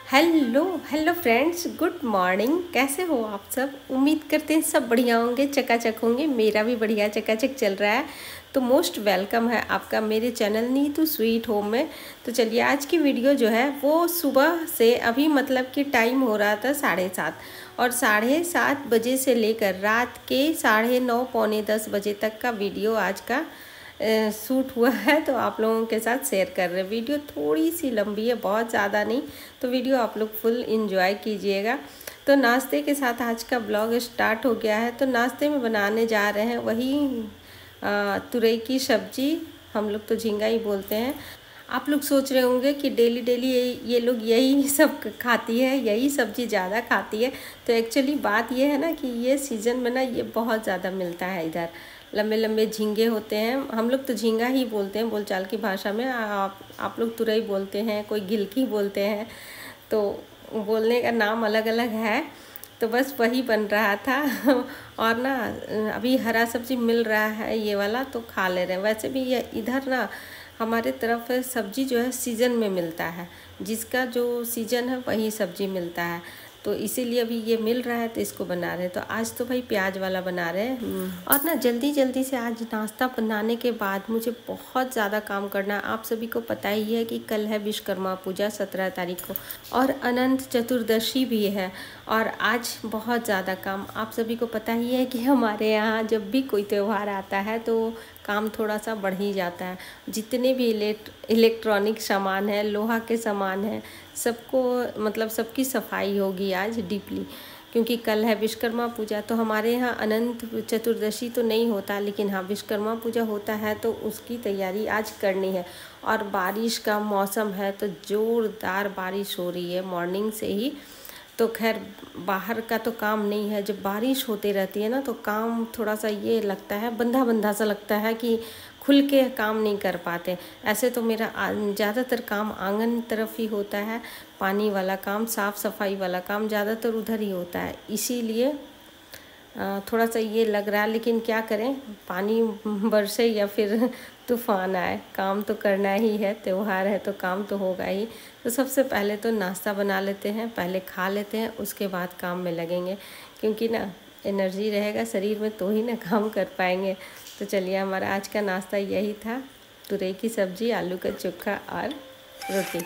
Hello hello friends, good morning. कैसे हो आप सब? उम्मीद करते हैं सब बढ़िया होंगे, चकाचक होंगे। मेरा भी बढ़िया चकाचक चल रहा है। तो मोस्ट वेलकम है आपका मेरे चैनल नीतू स्वीट होम में। तो चलिए, आज की वीडियो जो है वो सुबह से अभी मतलब कि टाइम हो रहा था 7:30 और 7:30 बजे से लेकर रात के 9:30 पौने 10 बजे तक का वीडियो आज का शूट हुआ है। तो आप लोगों के साथ शेयर कर रहे हैं। वीडियो थोड़ी सी लंबी है, बहुत ज़्यादा नहीं, तो वीडियो आप लोग फुल एंजॉय कीजिएगा। तो नाश्ते के साथ आज का ब्लॉग स्टार्ट हो गया है। तो नाश्ते में बनाने जा रहे हैं वही तुरई की सब्जी, हम लोग तो झींगा ही बोलते हैं। आप लोग सोच रहे होंगे कि डेली डेली ये लोग यही सब खाती है, यही सब्जी ज़्यादा खाती है। तो एक्चुअली बात ये है ना कि ये सीज़न में ना ये बहुत ज़्यादा मिलता है इधर। लंबे लंबे झींगे होते हैं, हम लोग तो झींगा ही बोलते हैं बोलचाल की भाषा में। आप लोग तुरई बोलते हैं, कोई गिलकी बोलते हैं, तो बोलने का नाम अलग अलग है। तो बस वही बन रहा था और ना अभी हरा सब्जी मिल रहा है ये वाला, तो खा ले रहे हैं। वैसे भी ये इधर ना हमारे तरफ सब्जी जो है सीज़न में मिलता है, जिसका जो सीज़न है वही सब्जी मिलता है। तो इसीलिए अभी ये मिल रहा है तो इसको बना रहे हैं। तो आज तो भाई प्याज वाला बना रहे हैं। और ना जल्दी जल्दी से आज नाश्ता बनाने के बाद मुझे बहुत ज़्यादा काम करना है। आप सभी को पता ही है कि कल है विश्वकर्मा पूजा 17 तारीख को, और अनंत चतुर्दशी भी है। और आज बहुत ज़्यादा काम, आप सभी को पता ही है कि हमारे यहाँ जब भी कोई त्यौहार आता है तो काम थोड़ा सा बढ़ ही जाता है। जितने भी इलेक्ट्रॉनिक सामान है, लोहा के सामान है, सबको मतलब सबकी सफाई होगी आज डीपली, क्योंकि कल है विश्वकर्मा पूजा। तो हमारे यहाँ अनंत चतुर्दशी तो नहीं होता, लेकिन हाँ विश्वकर्मा पूजा होता है, तो उसकी तैयारी आज करनी है। और बारिश का मौसम है तो ज़ोरदार बारिश हो रही है मॉर्निंग से ही। तो खैर बाहर का तो काम नहीं है, जब बारिश होती रहती है ना तो काम थोड़ा सा ये लगता है, बंधा बंधा सा लगता है कि खुल के काम नहीं कर पाते। ऐसे तो मेरा ज़्यादातर काम आंगन तरफ ही होता है, पानी वाला काम, साफ़ सफाई वाला काम ज़्यादातर उधर ही होता है। इसीलिए थोड़ा सा ये लग रहा है, लेकिन क्या करें, पानी बरसे या फिर तूफान आए, काम तो करना ही है। त्यौहार है तो काम तो होगा ही। तो सबसे पहले तो नाश्ता बना लेते हैं, पहले खा लेते हैं, उसके बाद काम में लगेंगे, क्योंकि ना एनर्जी रहेगा शरीर में तो ही ना काम कर पाएंगे। तो चलिए, हमारा आज का नाश्ता यही था, तुरई की सब्ज़ी, आलू का चोखा और रोटी।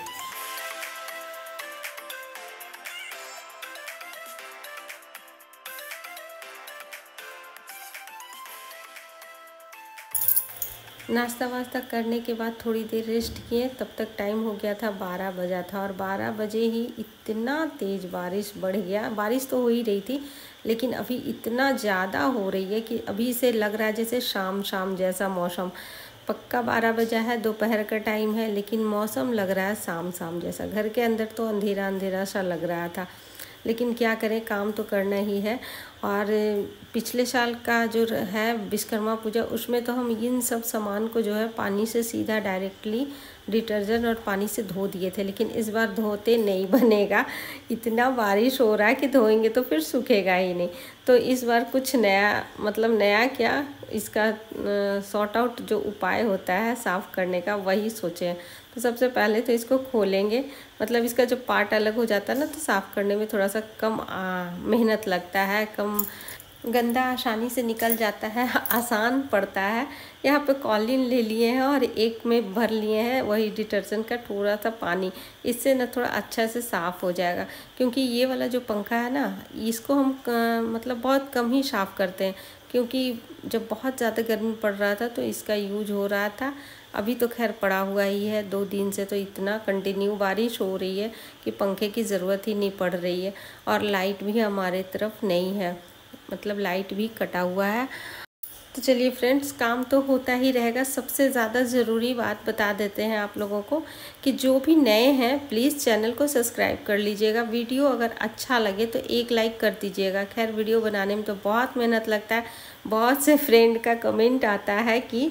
नाश्ता वास्ता करने के बाद थोड़ी देर रेस्ट किए, तब तक टाइम हो गया था 12 बजा था। और 12 बजे ही इतना तेज़ बारिश बढ़ गया। बारिश तो हो ही रही थी, लेकिन अभी इतना ज़्यादा हो रही है कि अभी से लग रहा है जैसे शाम शाम जैसा मौसम। पक्का 12 बजा है, दोपहर का टाइम है, लेकिन मौसम लग रहा है शाम शाम जैसा। घर के अंदर तो अंधेरा अंधेरा सा लग रहा था, लेकिन क्या करें, काम तो करना ही है। और पिछले साल का जो है विश्वकर्मा पूजा, उसमें तो हम इन सब सामान को जो है पानी से सीधा डायरेक्टली डिटर्जेंट और पानी से धो दिए थे, लेकिन इस बार धोते नहीं बनेगा। इतना बारिश हो रहा है कि धोएंगे तो फिर सूखेगा ही नहीं। तो इस बार कुछ नया, मतलब नया क्या, इसका सॉर्ट आउट जो उपाय होता है साफ़ करने का, वही सोचे हैं। तो सबसे पहले तो इसको खोलेंगे, मतलब इसका जो पार्ट अलग हो जाता है ना, तो साफ़ करने में थोड़ा सा कम मेहनत लगता है, कम गंदा आसानी से निकल जाता है, आसान पड़ता है। यहाँ पे कॉलिन ले लिए हैं और एक में भर लिए हैं वही डिटर्जेंट का थोड़ा सा पानी। इससे ना थोड़ा अच्छा से साफ़ हो जाएगा, क्योंकि ये वाला जो पंखा है ना, इसको हम मतलब बहुत कम ही साफ़ करते हैं, क्योंकि जब बहुत ज़्यादा गर्मी पड़ रहा था तो इसका यूज हो रहा था। अभी तो खैर पड़ा हुआ ही है, 2 दिन से तो इतना कंटिन्यू बारिश हो रही है कि पंखे की ज़रूरत ही नहीं पड़ रही है। और लाइट भी हमारे तरफ नहीं है, मतलब लाइट भी कटा हुआ है। तो चलिए फ्रेंड्स, काम तो होता ही रहेगा। सबसे ज़्यादा ज़रूरी बात बता देते हैं आप लोगों को कि जो भी नए हैं प्लीज़ चैनल को सब्सक्राइब कर लीजिएगा। वीडियो अगर अच्छा लगे तो एक लाइक कर दीजिएगा। खैर वीडियो बनाने में तो बहुत मेहनत लगता है। बहुत से फ्रेंड का कमेंट आता है कि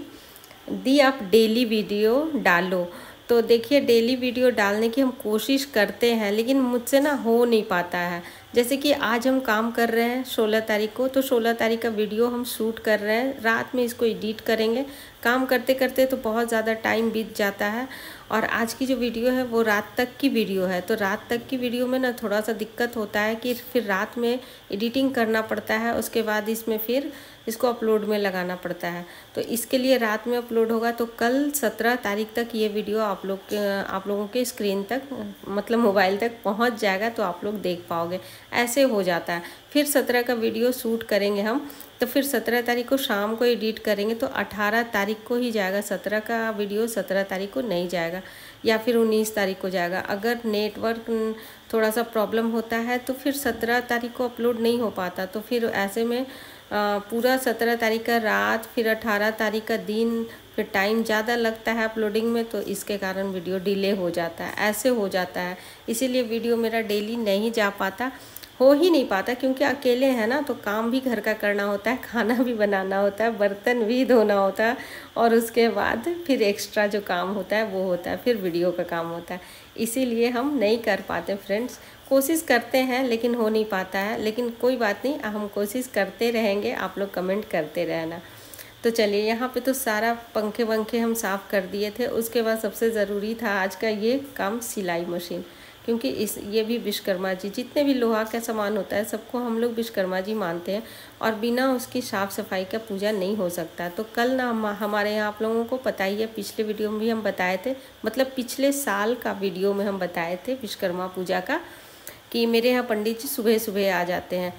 दी आप डेली वीडियो डालो। तो देखिए, डेली वीडियो डालने की हम कोशिश करते हैं, लेकिन मुझसे ना हो नहीं पाता है। जैसे कि आज हम काम कर रहे हैं 16 तारीख को, तो 16 तारीख का वीडियो हम शूट कर रहे हैं, रात में इसको एडिट करेंगे। काम करते करते तो बहुत ज़्यादा टाइम बीत जाता है, और आज की जो वीडियो है वो रात तक की वीडियो है। तो रात तक की वीडियो में ना थोड़ा सा दिक्कत होता है कि फिर रात में एडिटिंग करना पड़ता है, उसके बाद इसमें फिर इसको अपलोड में लगाना पड़ता है। तो इसके लिए रात में अपलोड होगा। तो कल 17 तारीख तक ये वीडियो आप लोगों के स्क्रीन तक, मतलब मोबाइल तक पहुंच जाएगा, तो आप लोग देख पाओगे। ऐसे हो जाता है। फिर 17 का वीडियो शूट करेंगे हम, तो फिर 17 तारीख को शाम को एडिट करेंगे, तो 18 तारीख को ही जाएगा। 17 का वीडियो 17 तारीख को नहीं जाएगा, या फिर 19 तारीख को जाएगा। अगर नेटवर्क थोड़ा सा प्रॉब्लम होता है तो फिर 17 तारीख को अपलोड नहीं हो पाता। तो फिर ऐसे में पूरा 17 तारीख का रात, फिर 18 तारीख का दिन, फिर टाइम ज़्यादा लगता है अपलोडिंग में, तो इसके कारण वीडियो डिले हो जाता है। ऐसे हो जाता है, इसीलिए वीडियो मेरा डेली नहीं जा पाता, हो ही नहीं पाता। क्योंकि अकेले हैं ना, तो काम भी घर का करना होता है, खाना भी बनाना होता है, बर्तन भी धोना होता है, और उसके बाद फिर एक्स्ट्रा जो काम होता है वो होता है, फिर वीडियो का काम होता है। इसीलिए हम नहीं कर पाते फ्रेंड्स। कोशिश करते हैं लेकिन हो नहीं पाता है। लेकिन कोई बात नहीं, हम कोशिश करते रहेंगे, आप लोग कमेंट करते रहना। तो चलिए, यहाँ पे तो सारा पंखे वंखे हम साफ़ कर दिए थे। उसके बाद सबसे ज़रूरी था आज का ये काम, सिलाई मशीन। क्योंकि ये भी विश्वकर्मा जी, जितने भी लोहा का सामान होता है सबको हम लोग विश्वकर्मा जी मानते हैं, और बिना उसकी साफ़ सफाई का पूजा नहीं हो सकता। तो कल ना हमारे यहाँ, आप लोगों को पता ही है, पिछले वीडियो में भी हम बताए थे, मतलब पिछले साल का वीडियो में हम बताए थे विश्वकर्मा पूजा का, कि मेरे यहाँ पंडित जी सुबह सुबह आ जाते हैं।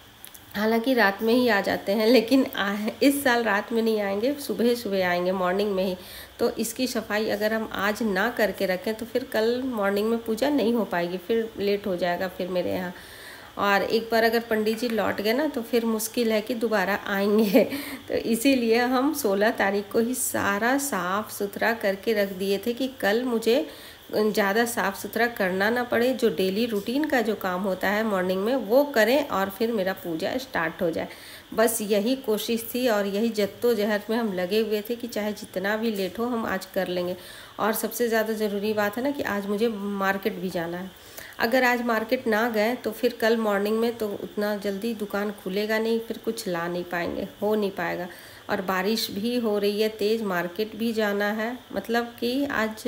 हालांकि रात में ही आ जाते हैं, लेकिन इस साल रात में नहीं आएंगे, सुबह सुबह आएंगे, मॉर्निंग में ही। तो इसकी सफाई अगर हम आज ना करके रखें तो फिर कल मॉर्निंग में पूजा नहीं हो पाएगी, फिर लेट हो जाएगा फिर मेरे यहाँ। और एक बार अगर पंडित जी लौट गए ना, तो फिर मुश्किल है कि दोबारा आएंगे। तो इसीलिए हम 16 तारीख को ही सारा साफ़ सुथरा करके रख दिए थे कि कल मुझे ज़्यादा साफ़ सुथरा करना ना पड़े। जो डेली रूटीन का जो काम होता है मॉर्निंग में वो करें, और फिर मेरा पूजा स्टार्ट हो जाए। बस यही कोशिश थी, और यही जद्दोजहद में हम लगे हुए थे कि चाहे जितना भी लेट हो हम आज कर लेंगे। और सबसे ज़्यादा ज़रूरी बात है ना कि आज मुझे मार्केट भी जाना है। अगर आज मार्केट ना गए तो फिर कल मॉर्निंग में तो उतना जल्दी दुकान खुलेगा नहीं, फिर कुछ ला नहीं पाएंगे, हो नहीं पाएगा। और बारिश भी हो रही है तेज़, मार्केट भी जाना है। मतलब कि आज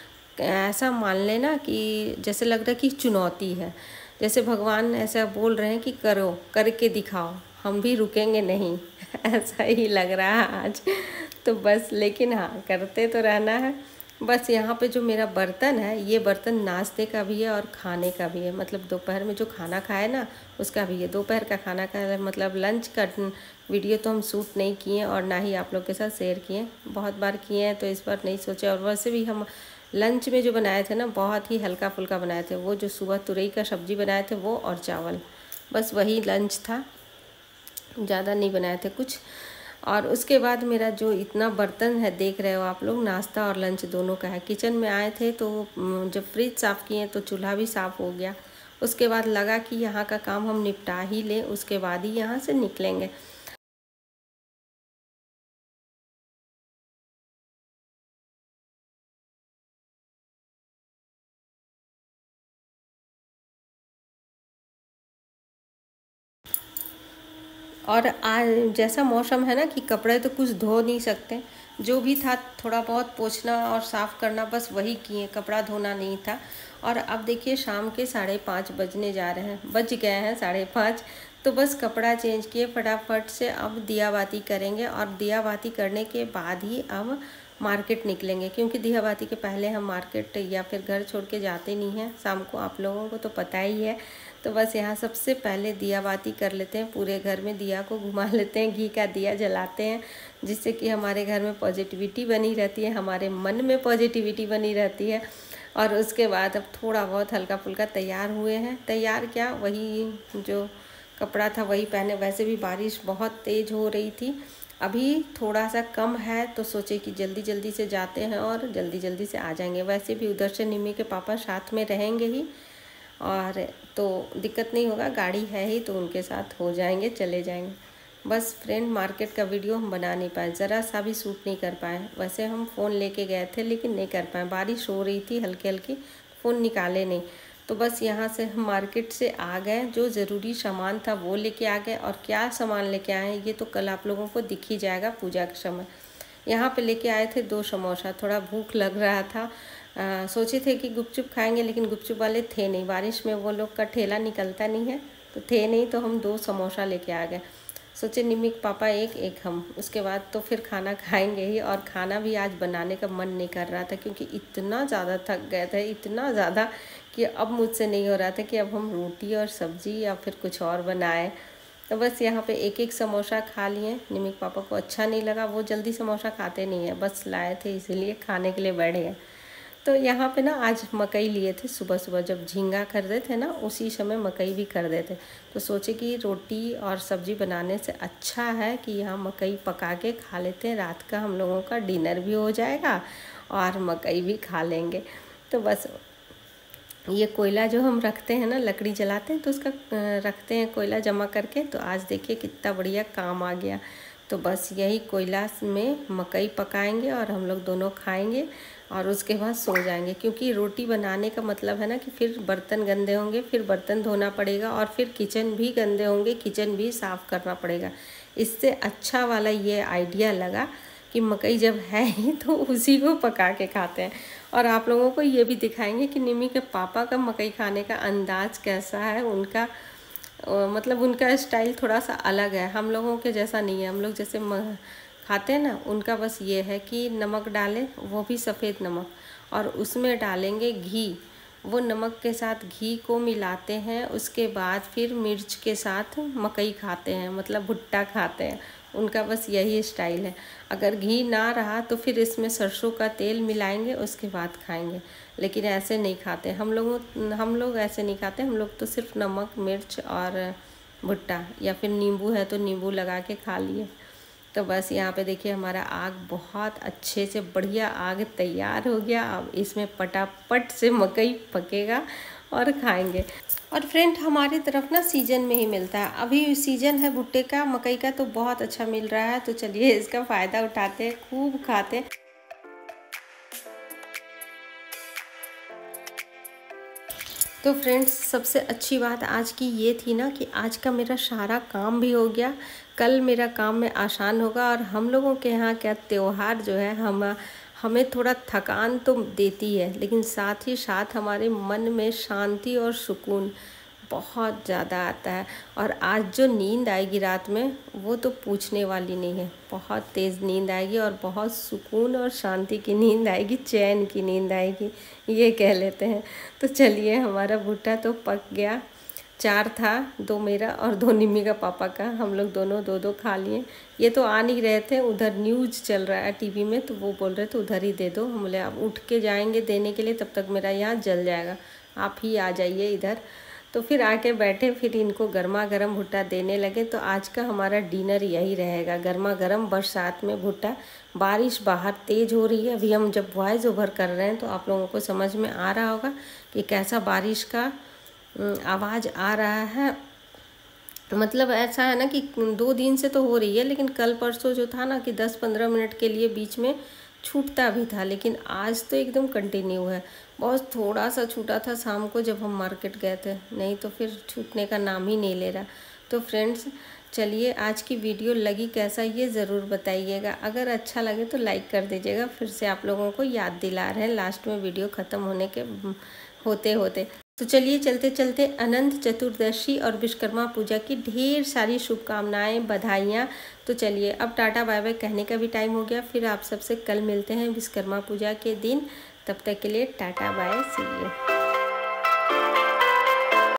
ऐसा मान लेना कि जैसे लग रहा है कि चुनौती है, जैसे भगवान ऐसा बोल रहे हैं कि करो, करके दिखाओ, हम भी रुकेंगे नहीं। ऐसा ही लग रहा है आज। तो बस, लेकिन हाँ, करते तो रहना है। बस यहाँ पे जो मेरा बर्तन है, ये बर्तन नाश्ते का भी है और खाने का भी है। मतलब दोपहर में जो खाना खाए ना, उसका भी है। दोपहर का खाना का मतलब लंच का वीडियो तो हम शूट नहीं किए, और ना ही आप लोग के साथ शेयर किए। बहुत बार किए हैं तो इस बार नहीं सोचे। और वैसे भी हम लंच में जो बनाए थे ना, बहुत ही हल्का फुल्का बनाए थे। वो जो सुबह तुरई का सब्ज़ी बनाए थे वो, और चावल, बस वही लंच था, ज़्यादा नहीं बनाए थे कुछ। और उसके बाद मेरा जो इतना बर्तन है, देख रहे हो आप लोग, नाश्ता और लंच दोनों का है। किचन में आए थे तो जब फ्रिज साफ़ किए तो चूल्हा भी साफ़ हो गया। उसके बाद लगा कि यहाँ का काम हम निपटा ही लें, उसके बाद ही यहाँ से निकलेंगे। और आज जैसा मौसम है ना कि कपड़े तो कुछ धो नहीं सकते, जो भी था थोड़ा बहुत पोंछना और साफ़ करना, बस वही किए, कपड़ा धोना नहीं था। और अब देखिए शाम के 5:30 बजने जा रहे हैं, बज गए हैं 5:30। तो बस कपड़ा चेंज किए फटाफट से, अब दिया बाती करेंगे, और दिया बाती करने के बाद ही अब मार्केट निकलेंगे। क्योंकि दिया बाती के पहले हम मार्केट या फिर घर छोड़ के जाते नहीं हैं शाम को, आप लोगों को तो पता ही है। तो बस यहाँ सबसे पहले दिया बाती कर लेते हैं, पूरे घर में दिया को घुमा लेते हैं, घी का दिया जलाते हैं, जिससे कि हमारे घर में पॉजिटिविटी बनी रहती है, हमारे मन में पॉजिटिविटी बनी रहती है। और उसके बाद अब थोड़ा बहुत हल्का फुल्का तैयार हुए हैं। तैयार क्या, वही जो कपड़ा था वही पहने। वैसे भी बारिश बहुत तेज़ हो रही थी, अभी थोड़ा सा कम है, तो सोचे कि जल्दी जल्दी से जाते हैं और जल्दी जल्दी से आ जाएंगे। वैसे भी उधर से निम्मी के पापा साथ में रहेंगे ही, और तो दिक्कत नहीं होगा, गाड़ी है ही, तो उनके साथ हो जाएंगे, चले जाएंगे। बस फ्रेंड, मार्केट का वीडियो हम बना नहीं पाए, ज़रा सा भी शूट नहीं कर पाए। वैसे हम फ़ोन लेके गए थे लेकिन नहीं कर पाए, बारिश हो रही थी हल्की हल्की, फ़ोन निकाले नहीं। तो बस यहाँ से हम मार्केट से आ गए, जो ज़रूरी सामान था वो लेके आ गए। और क्या सामान लेके आए हैं ये तो कल आप लोगों को दिख ही जाएगा पूजा के समय। यहाँ पे लेके आए थे 2 समोसा, थोड़ा भूख लग रहा था, सोचे थे कि गुपचुप खाएंगे, लेकिन गुपचुप वाले थे नहीं, बारिश में वो लोग का ठेला निकलता नहीं है तो थे नहीं, तो हम 2 समोसा लेके आ गए। सोचे निम्मी के पापा एक हम, उसके बाद तो फिर खाना खाएंगे ही। और खाना भी आज बनाने का मन नहीं कर रहा था क्योंकि इतना ज़्यादा थक गए थे, इतना ज़्यादा कि अब मुझसे नहीं हो रहा था कि अब हम रोटी और सब्ज़ी या फिर कुछ और बनाएं। तो बस यहाँ पे एक समोसा खा लिए। निम्मी के पापा को अच्छा नहीं लगा, वो जल्दी समोसा खाते नहीं है, बस लाए थे इसीलिए खाने के लिए बैठ गए। तो यहाँ पे ना आज मकई लिए थे, सुबह सुबह जब झींगा खरीदे थे ना उसी समय मकई भी खरीदे थे। तो सोचे कि रोटी और सब्ज़ी बनाने से अच्छा है कि यहाँ मकई पका के खा लेते हैं, रात का हम लोगों का डिनर भी हो जाएगा और मकई भी खा लेंगे। तो बस ये कोयला जो हम रखते हैं ना, लकड़ी जलाते हैं तो उसका रखते हैं कोयला जमा करके, तो आज देखिए कितना बढ़िया काम आ गया। तो बस यही कोयला में मकई पकाएंगे और हम लोग दोनों खाएंगे और उसके बाद सो जाएंगे, क्योंकि रोटी बनाने का मतलब है ना कि फिर बर्तन गंदे होंगे, फिर बर्तन धोना पड़ेगा और फिर किचन भी गंदे होंगे, किचन भी साफ़ करना पड़ेगा। इससे अच्छा वाला ये आइडिया लगा कि मकई जब है ही तो उसी को पका के खाते हैं। और आप लोगों को ये भी दिखाएंगे कि निम्मी के पापा का मकई खाने का अंदाज़ कैसा है, उनका मतलब उनका स्टाइल थोड़ा सा अलग है, हम लोगों के जैसा नहीं है। हम लोग जैसे खाते हैं ना, उनका बस ये है कि नमक डालें, वो भी सफ़ेद नमक, और उसमें डालेंगे घी। वो नमक के साथ घी को मिलाते हैं, उसके बाद फिर मिर्च के साथ मकई खाते हैं, मतलब भुट्टा खाते हैं। उनका बस यही स्टाइल है। अगर घी ना रहा तो फिर इसमें सरसों का तेल मिलाएंगे, उसके बाद खाएंगे, लेकिन ऐसे नहीं खाते हम लोग ऐसे नहीं खाते। हम लोग तो सिर्फ नमक मिर्च और भुट्टा, या फिर नींबू है तो नींबू लगा के खा लिए। तो बस यहाँ पे देखिए हमारा आग बहुत अच्छे से बढ़िया आग तैयार हो गया। अब इसमें पटापट से मकई पकेगा और खाएंगे। और फ्रेंड हमारी तरफ ना सीजन में ही मिलता है, अभी सीजन है भुट्टे का, मकई का तो बहुत अच्छा मिल रहा है। तो चलिए इसका फ़ायदा उठाते हैं, खूब खाते हैं। तो फ्रेंड्स सबसे अच्छी बात आज की ये थी ना कि आज का मेरा सारा काम भी हो गया, कल मेरा काम में आसान होगा। और हम लोगों के यहाँ क्या त्यौहार जो है हमें थोड़ा थकान तो देती है, लेकिन साथ ही साथ हमारे मन में शांति और सुकून बहुत ज़्यादा आता है। और आज जो नींद आएगी रात में वो तो पूछने वाली नहीं है, बहुत तेज़ नींद आएगी और बहुत सुकून और शांति की नींद आएगी, चैन की नींद आएगी, ये कह लेते हैं। तो चलिए हमारा भुट्टा तो पक गया, 4 था, 2 मेरा और 2 निम्मी का पापा का, हम लोग दोनों 2-2 खा लिए। ये तो आ नहीं रहे थे, उधर न्यूज़ चल रहा है टीवी में, तो वो बोल रहे थे उधर ही दे दो। हम बोले अब उठ के जाएंगे देने के लिए, तब तक मेरा यहाँ जल जाएगा, आप ही आ जाइए इधर। तो फिर आके बैठे, फिर इनको गर्मा गर्म भुट्टा देने लगे। तो आज का हमारा डिनर यही रहेगा, गर्मा गर्म बरसात में भुट्टा। बारिश बाहर तेज़ हो रही है, अभी हम जब वॉइस ओवर कर रहे हैं तो आप लोगों को समझ में आ रहा होगा कि कैसा बारिश का आवाज़ आ रहा है। मतलब ऐसा है ना कि 2 दिन से तो हो रही है, लेकिन कल परसों जो था ना कि 10-15 मिनट के लिए बीच में छूटता भी था, लेकिन आज तो एकदम कंटिन्यू है। बहुत थोड़ा सा छूटा था शाम को जब हम मार्केट गए थे, नहीं तो फिर छूटने का नाम ही नहीं ले रहा। तो फ्रेंड्स चलिए आज की वीडियो लगी कैसा ये ज़रूर बताइएगा, अगर अच्छा लगे तो लाइक कर दीजिएगा। फिर से आप लोगों को याद दिला रहे हैं लास्ट में वीडियो ख़त्म होने के होते होते। तो चलिए चलते चलते अनंत चतुर्दशी और विश्वकर्मा पूजा की ढेर सारी शुभकामनाएं, बधाइयाँ। तो चलिए अब टाटा बाय बाय कहने का भी टाइम हो गया, फिर आप सबसे कल मिलते हैं विश्वकर्मा पूजा के दिन। तब तक के लिए टाटा बाय, सी यू।